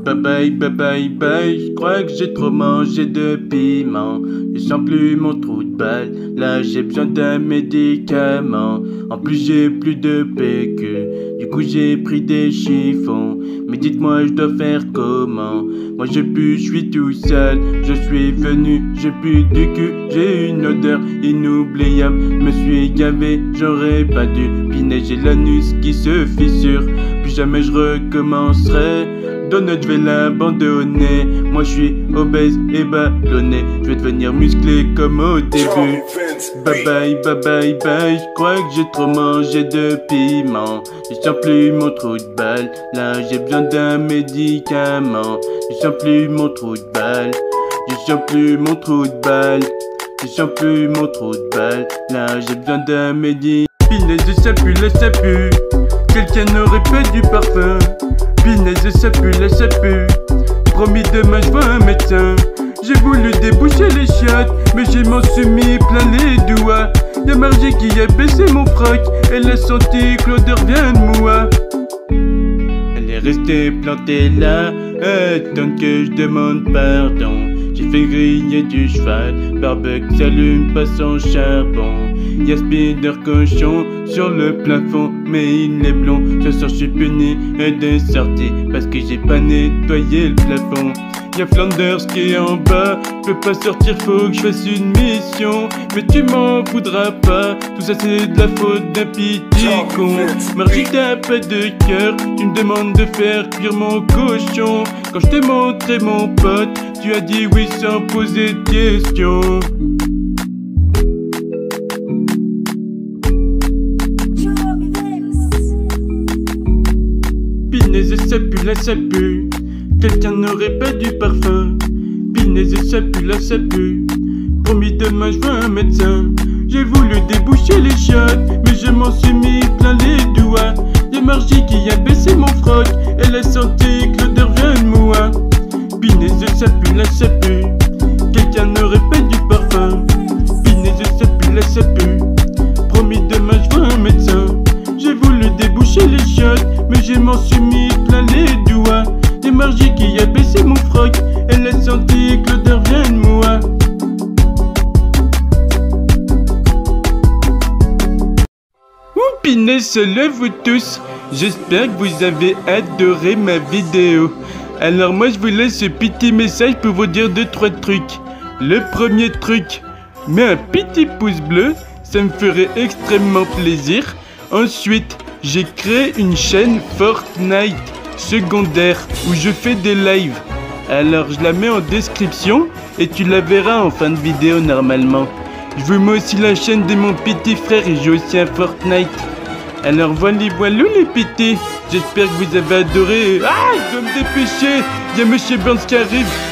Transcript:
bye bye bye bye, je crois que j'ai trop mangé de piment. Je sens plus mon trou de balle, là j'ai besoin d'un médicament. En plus j'ai plus de PQ, du coup j'ai pris des chiffons. Mais dites-moi je dois faire comment? Moi je pue, je suis tout seul, je suis venu, je pue du cul. J'ai une odeur inoubliable, je me suis gavé, j'aurais pas dû. Puis j'ai l'anus qui se fissure, plus jamais je recommencerai. Donut, je vais l'abandonner. Moi je suis obèse et ballonné, je vais devenir musclé comme au début. Bye bye bye bye bye, je crois que j'ai trop mangé de piment. Je sens plus mon trou de balle, là j'ai besoin d'un médicament. Je sens plus mon trou de balle, je sens plus mon trou de balle. Je sens plus mon trou de balle, là j'ai besoin d'un médicament. Punaise ça pue, là ça pue, quelqu'un n'aurait pas du parfum. Punaise ça pue, là ça pue, promis demain je vois un médecin. J'ai voulu déboucher les chiottes, mais j'ai m'en suis mis plein les doigts. Y'a Margie qui a baissé mon froc, elle a senti que l'odeur vient de moi. Elle est restée plantée là, attendre que je demande pardon. J'ai fait griller du cheval, barbecue s'allume pas sans charbon. Y'a Spider cochon sur le plafond, mais il est blond. Ce soir je suis puni de sortie parce que j'ai pas nettoyé le plafond. Y'a Flanders qui est en bas, je peux pas sortir, faut que je fasse une mission. Mais tu m'en voudras pas, tout ça c'est de la faute d'un petit con. Margie t'as pas de cœur, tu me demandes de faire cuire mon cochon. Quand je t'ai montré mon pote, tu as dit oui sans poser de questions. Punaise ça pue, là ça pue, quelqu'un n'aurait pas du parfum. Punaise ça pue, là ça pue, promis demain je vois un médecin. J'ai voulu déboucher les chiottes, mais je m'en suis mis plein les doigts. Y'a Margie qui a baissé mon froc, elle a senti que l'odeur vient de moi. Punaise ça pue, là ça pue, quelqu'un n'aurait pas du parfum. Punaise ça pue, là ça pue, promis demain je vois un médecin. J'ai voulu déboucher les chiottes, mais je m'en suis mis plein les doigts. Y'a Margie qui a baissé mon froc, elle a senti que l'odeur vient de moi. Punaise, salut vous tous, j'espère que vous avez adoré ma vidéo. Alors moi je vous laisse ce petit message pour vous dire 2-3 trucs. Le premier truc, mets un petit pouce bleu, ça me ferait extrêmement plaisir. Ensuite, j'ai créé une chaîne Fortnite secondaire où je fais des lives. Alors je la mets en description et tu la verras en fin de vidéo normalement. Je vous mets aussi la chaîne de mon petit frère et j'ai aussi un Fortnite. Alors voilà les petits, j'espère que vous avez adoré. Ah, je dois me dépêcher, il y a Monsieur Burns qui arrive.